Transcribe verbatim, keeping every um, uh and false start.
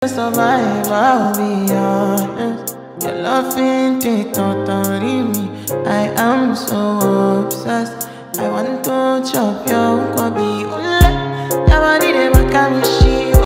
survive, I'll be honest. Your love ain't it totally me. I am so obsessed. I want to chop your kwabi. Your body, they make me